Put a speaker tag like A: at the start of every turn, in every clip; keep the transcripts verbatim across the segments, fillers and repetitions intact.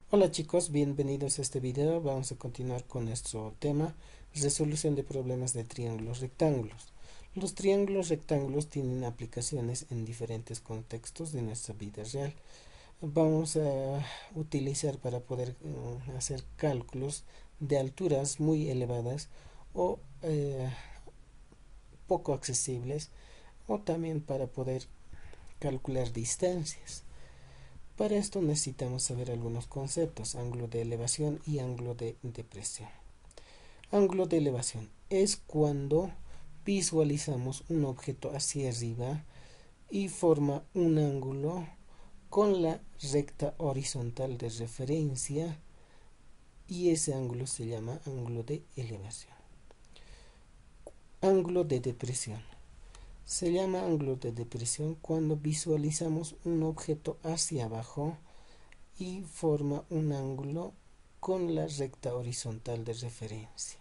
A: Hola chicos, bienvenidos a este video. Vamos a continuar con nuestro tema, resolución de problemas de triángulos rectángulos. Los triángulos rectángulos tienen aplicaciones en diferentes contextos de nuestra vida real. Vamos a utilizar para poder uh, hacer cálculos de alturas muy elevadas o eh, poco accesibles, o también para poder calcular distancias. Para esto necesitamos saber algunos conceptos: ángulo de elevación y ángulo de depresión. Ángulo de elevación es cuando visualizamos un objeto hacia arriba y forma un ángulo con la recta horizontal de referencia, y ese ángulo se llama ángulo de elevación. Ángulo de depresión se llama ángulo de depresión cuando visualizamos un objeto hacia abajo y forma un ángulo con la recta horizontal de referencia.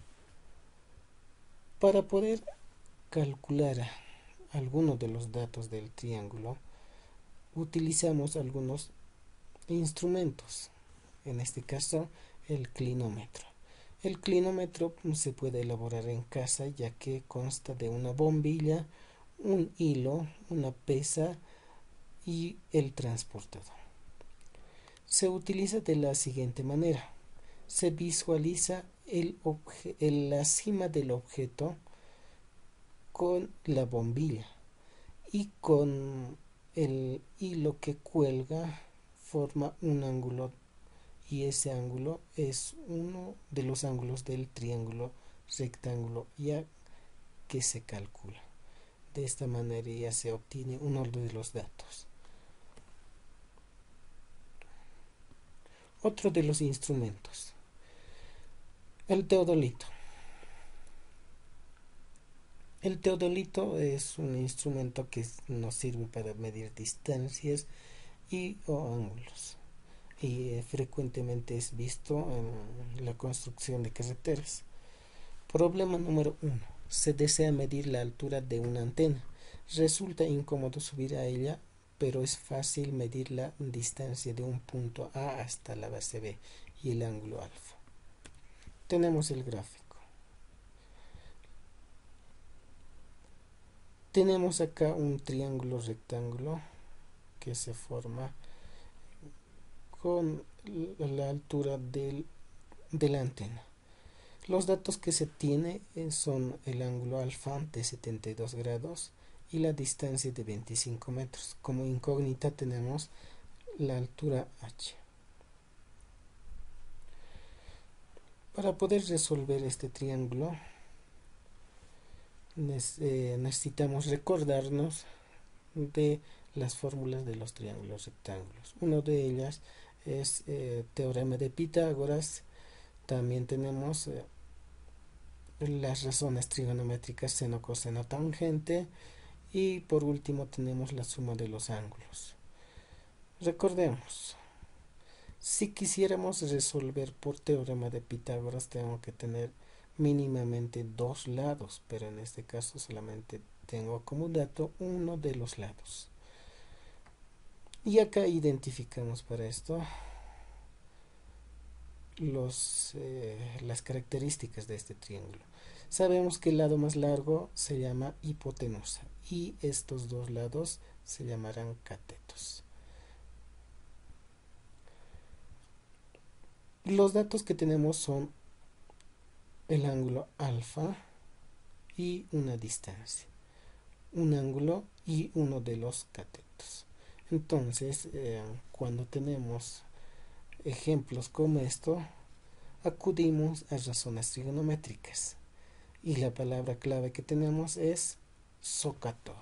A: Para poder calcular algunos de los datos del triángulo, utilizamos algunos instrumentos, en este caso el clinómetro. El clinómetro se puede elaborar en casa, ya que consta de una bombilla, un hilo, una pesa y el transportador. Se utiliza de la siguiente manera: se visualiza el el, la cima del objeto con la bombilla, y con el hilo que cuelga forma un ángulo, y ese ángulo es uno de los ángulos del triángulo rectángulo ya que se calcula. De esta manera ya se obtiene uno de los datos. Otro de los instrumentos, el teodolito. El teodolito es un instrumento que nos sirve para medir distancias y o ángulos, y eh, frecuentemente es visto en la construcción de carreteras. Problema número uno. Se desea medir la altura de una antena. Resulta incómodo subir a ella, pero es fácil medir la distancia de un punto A hasta la base B y el ángulo alfa. Tenemos el gráfico. Tenemos acá un triángulo rectángulo que se forma con la altura del, de la antena. Los datos que se tiene son el ángulo alfa de setenta y dos grados y la distancia de veinticinco metros. Como incógnita tenemos la altura h. Para poder resolver este triángulo necesitamos recordarnos de las fórmulas de los triángulos rectángulos. Una de ellas es eh, teorema de Pitágoras. También tenemos eh, las razones trigonométricas seno, coseno, tangente, y por último tenemos la suma de los ángulos. Recordemos, si quisiéramos resolver por teorema de Pitágoras, tengo que tener mínimamente dos lados, pero en este caso solamente tengo como dato uno de los lados. Y acá identificamos para esto los, eh, las características de este triángulo. Sabemos que el lado más largo se llama hipotenusa y estos dos lados se llamarán catetos. Los datos que tenemos son el ángulo alfa y una distancia, un ángulo y uno de los catetos. Entonces, eh, cuando tenemos ejemplos como esto, acudimos a razones trigonométricas, y la palabra clave que tenemos es SOHCAHTOA.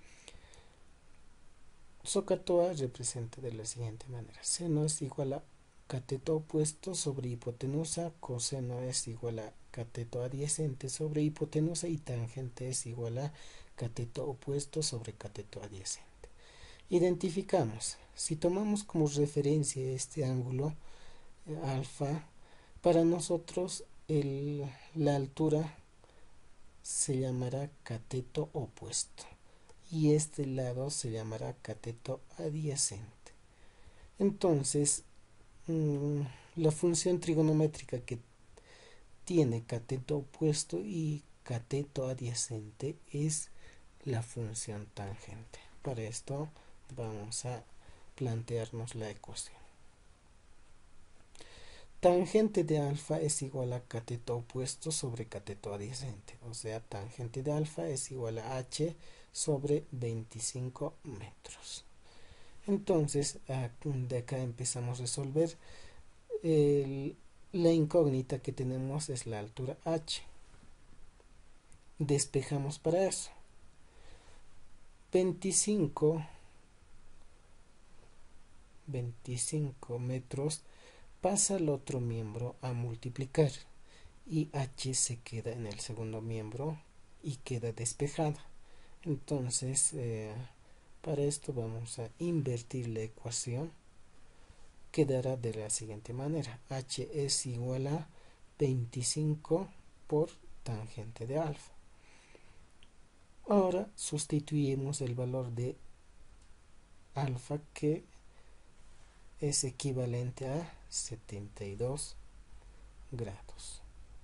A: SOHCAHTOA representa de la siguiente manera: seno es igual a cateto opuesto sobre hipotenusa, coseno es igual a cateto adyacente sobre hipotenusa, y tangente es igual a cateto opuesto sobre cateto adyacente. Identificamos, si tomamos como referencia este ángulo eh, alfa, para nosotros el, la altura se llamará cateto opuesto y este lado se llamará cateto adyacente. Entonces mm, la función trigonométrica que tiene cateto opuesto y cateto adyacente es la función tangente. Para esto vamos a plantearnos la ecuación. Tangente de alfa es igual a cateto opuesto sobre cateto adyacente, o sea, tangente de alfa es igual a h sobre veinticinco metros. Entonces, de acá empezamos a resolver. El, la incógnita que tenemos es la altura h. Despejamos para eso. veinticinco, veinticinco metros pasa al otro miembro a multiplicar y h se queda en el segundo miembro y queda despejada. Entonces, eh, para esto vamos a invertir la ecuación. Quedará de la siguiente manera: h es igual a veinticinco por tangente de alfa. Ahora sustituimos el valor de alfa, que es equivalente a setenta y dos grados.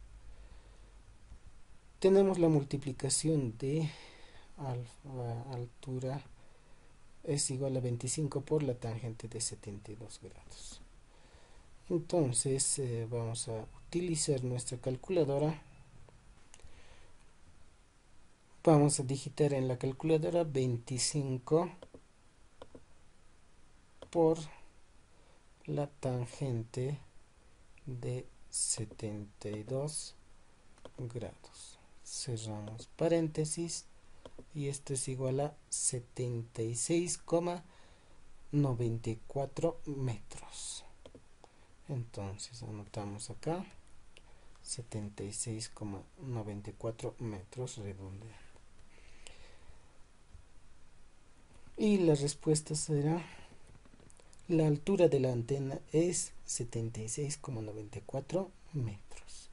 A: Tenemos la multiplicación de alfa, altura es igual a veinticinco por la tangente de setenta y dos grados. Entonces eh, vamos a utilizar nuestra calculadora. Vamos a digitar en la calculadora veinticinco por la tangente de setenta y dos grados. Cerramos paréntesis y esto es igual a setenta y seis coma noventa y cuatro metros. Entonces anotamos acá setenta y seis coma noventa y cuatro metros redondeando. Y la respuesta será: la altura de la antena es setenta y seis coma noventa y cuatro metros.